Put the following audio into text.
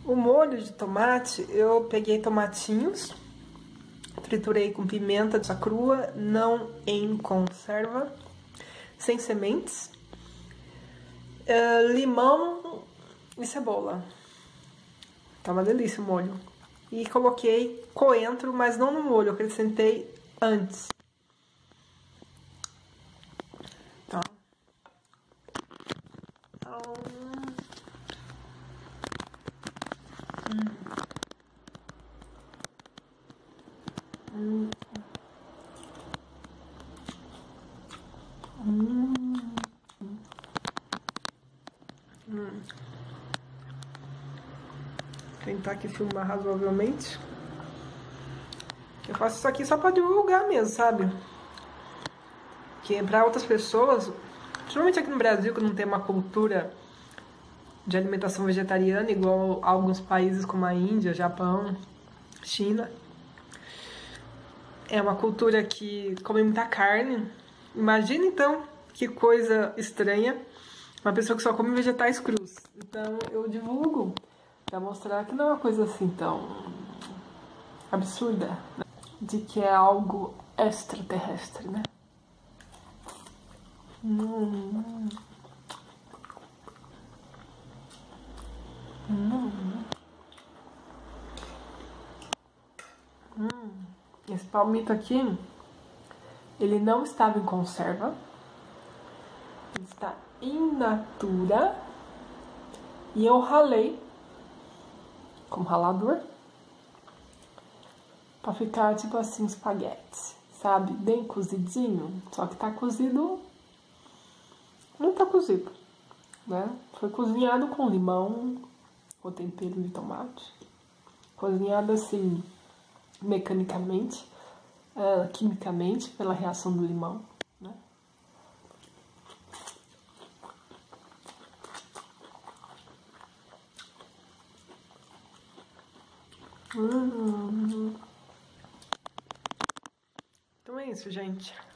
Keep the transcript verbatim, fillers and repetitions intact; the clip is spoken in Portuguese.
O molho de tomate, eu peguei tomatinhos, triturei com pimenta crua, não em conserva, sem sementes, uh, limão e cebola. Tá uma delícia o molho. E coloquei coentro, mas não no molho, eu acrescentei antes. Tá. Então... Hum. Hum. Hum. Hum. Tentar aqui filmar razoavelmente. Eu faço isso aqui só pra divulgar mesmo, sabe? Que pra outras pessoas, principalmente aqui no Brasil, que não tem uma cultura de alimentação vegetariana igual a alguns países como a Índia, Japão, China. É uma cultura que come muita carne. Imagina então que coisa estranha uma pessoa que só come vegetais crus. Então eu divulgo pra mostrar que não é uma coisa assim tão absurda, né? De que é algo extraterrestre, né? Hum. Hum. Hum. Esse palmito aqui, ele não estava em conserva, ele está in natura, e eu ralei com ralador pra ficar tipo assim, espaguete, sabe? Bem cozidinho, só que tá cozido, não tá cozido, né? Foi cozinhado com limão, com tempero de tomate, cozinhado assim, mecanicamente, uh, quimicamente, pela reação do limão, né? Hum. Então é isso, gente.